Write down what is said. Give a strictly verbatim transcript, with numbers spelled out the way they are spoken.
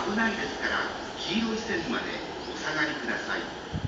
危ないですから黄色い線までお下がりください。